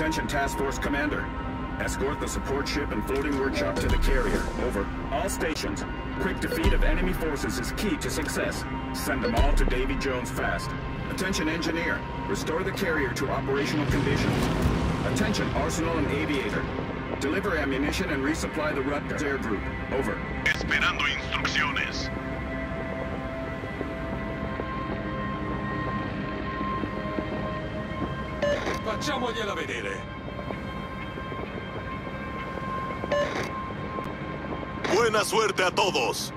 Attention Task Force Commander. Escort the support ship and floating workshop to the carrier. Over. All stations. Quick defeat of enemy forces is key to success. Send them all to Davy Jones fast. Attention Engineer. Restore the carrier to operational condition. Attention Arsenal and Aviator. Deliver ammunition and resupply the Raptor air group. Over. Esperando instrucciones. Facciamogliela vedere. Buena suerte a todos.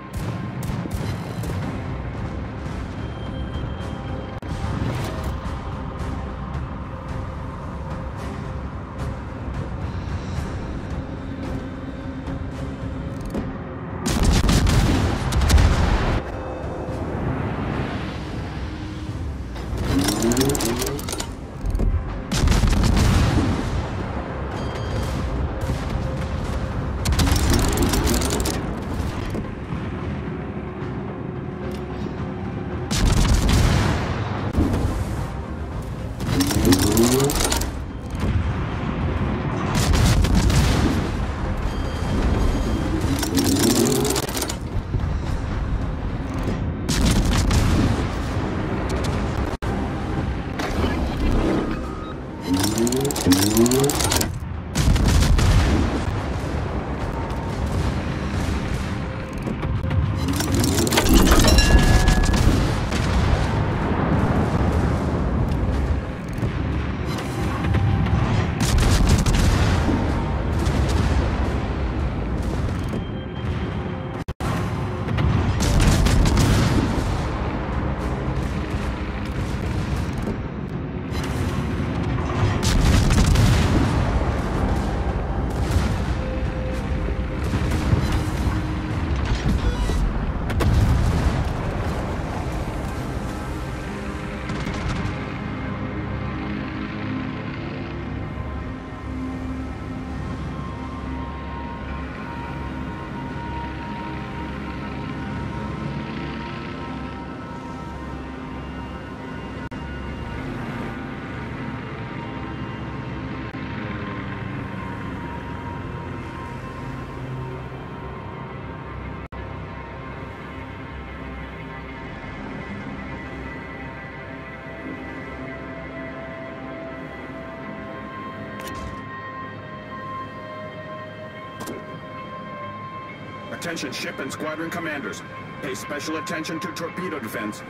Attention ship and squadron commanders. Pay special attention to torpedo defense.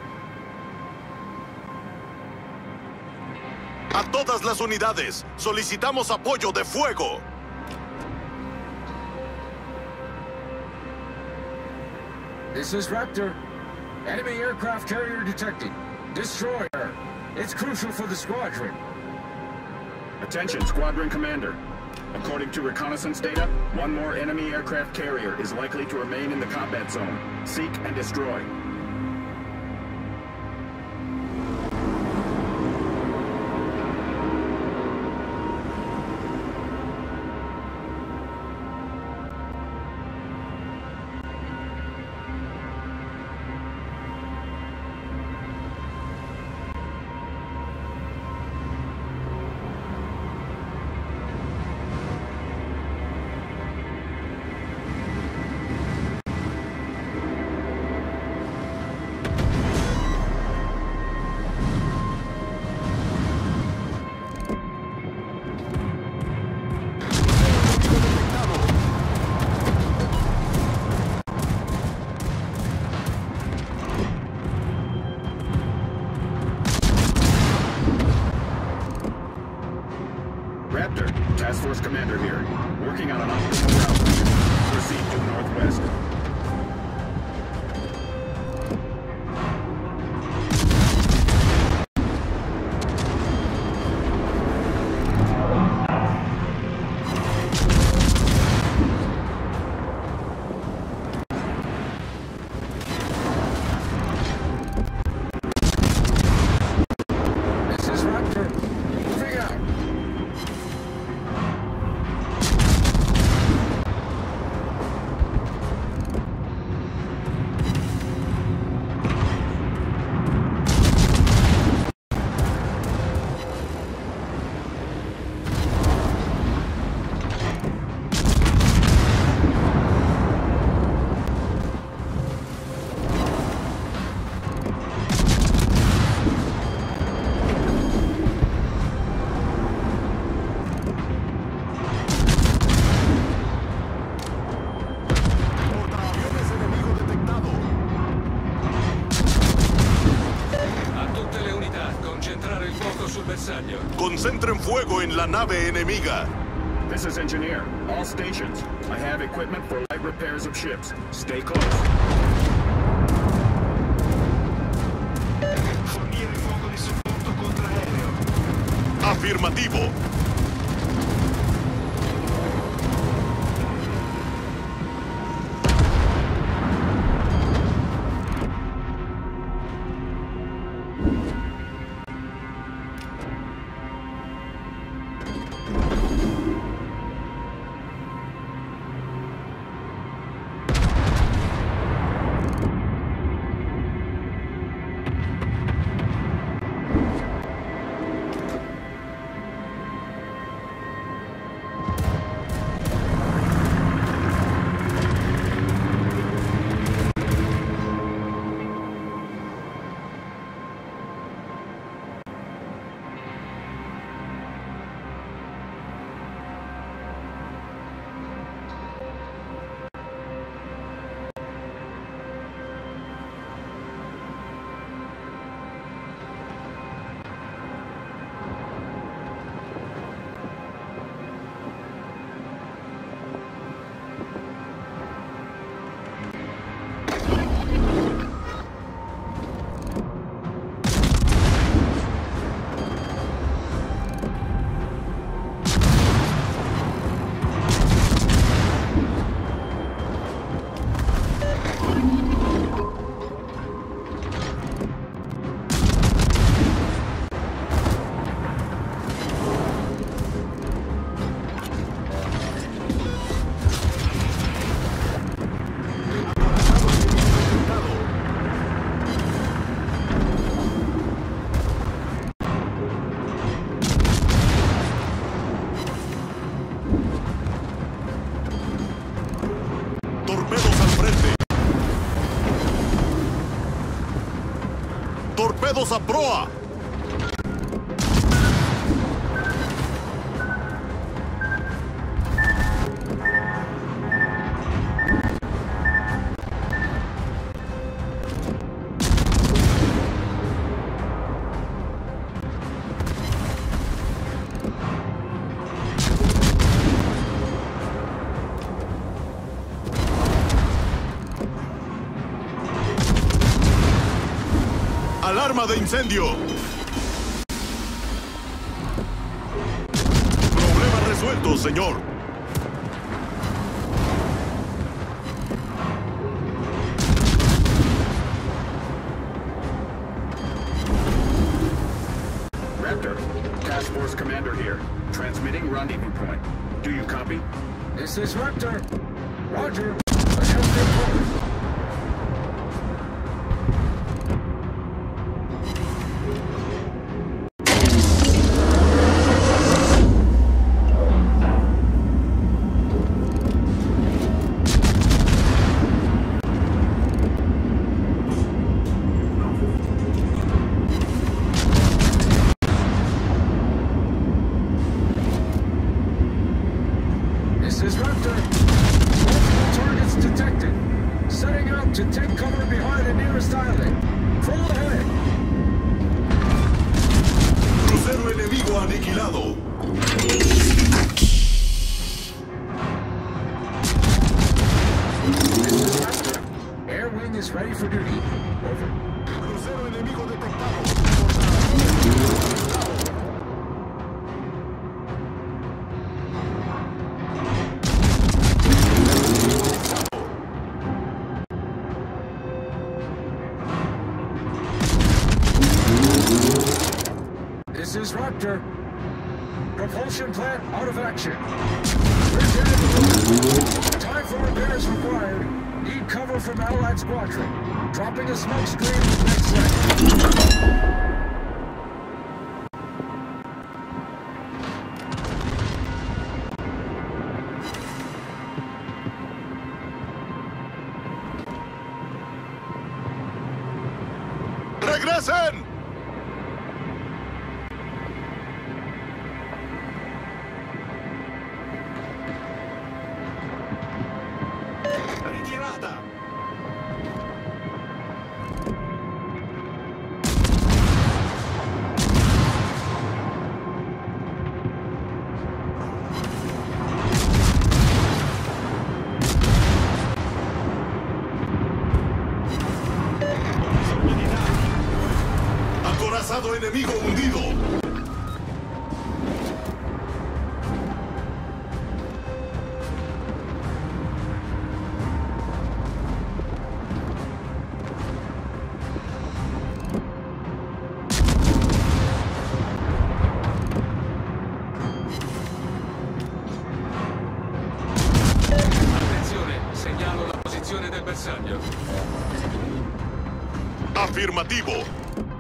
A todas las unidades, solicitamos apoyo de fuego. This is Raptor. Enemy aircraft carrier detected. Destroy her. It's crucial for the squadron. Attention squadron commander. According to reconnaissance data, one more enemy aircraft carrier is likely to remain in the combat zone. Seek and destroy. fuego en la nave enemiga. This is Engineer. All stations. I have equipment for light repairs of ships. Stay close. Fornire fuoco di supporto contraereo. Afirmativo. ¡Torpedos a proa! ¡Alarma de incendio! Problema resuelto, señor. Raptor, Task Force Commander here. Transmitting rendezvous point. Do you copy? This is Raptor. Roger. Adjust your course. This is Raptor. Multiple targets detected. Setting out to take cover behind the nearest island. Full ahead. Crucero enemigo aniquilado. This is Raptor. Air wing is ready for duty. Over. Crucero enemigo detectado. This is Raptor. Propulsion plant out of action. Time for repairs required. Need cover from Allied Squadron. Dropping a smoke screen next second. ¡Regresen! Ritirata! enemigo hundido. Attenzione, segnalo la posizione del bersaglio. Afirmativo.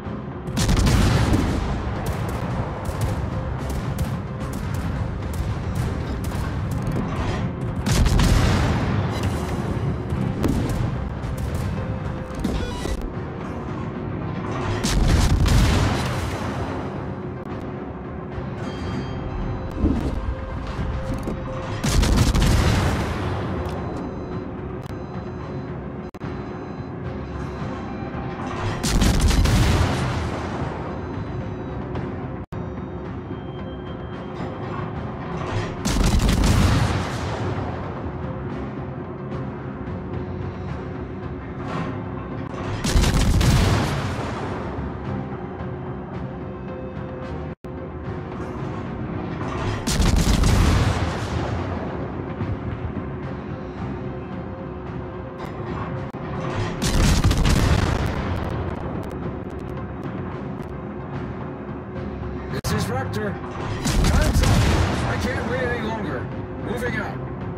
This is Raptor. Time's up. I can't wait any longer. Moving out.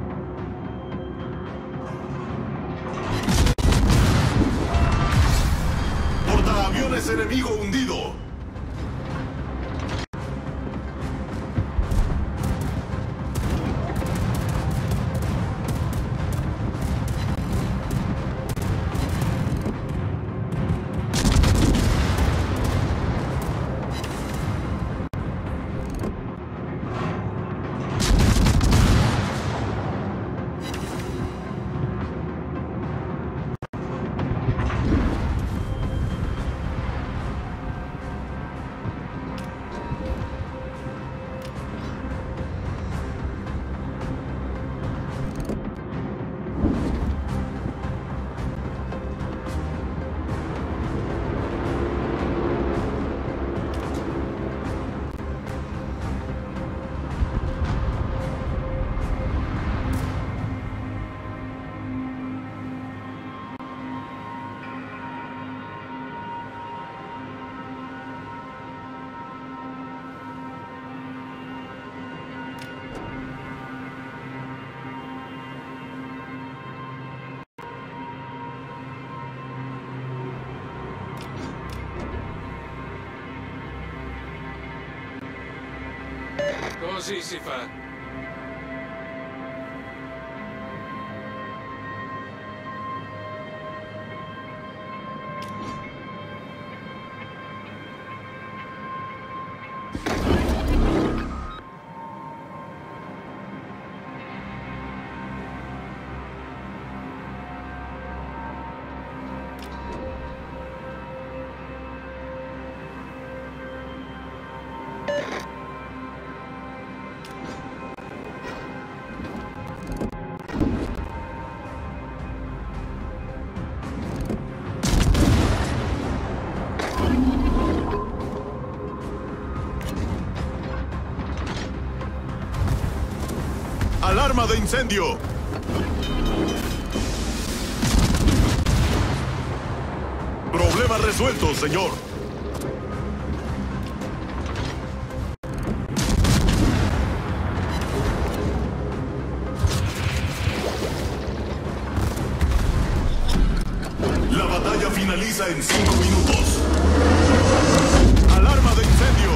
Portaaviones enemigo hundido. Così si fa. ¡Alarma de incendio! Problema resuelto, señor. La batalla finaliza en 5 minutos. ¡Alarma de incendio!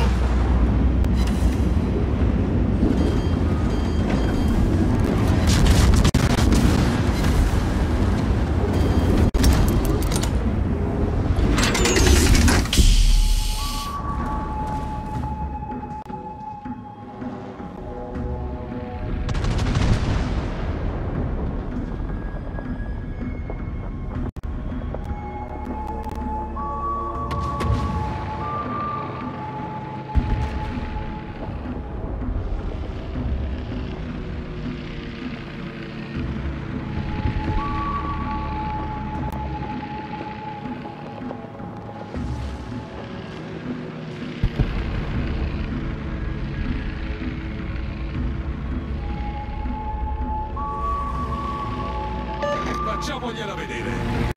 Facciamogliela vedere.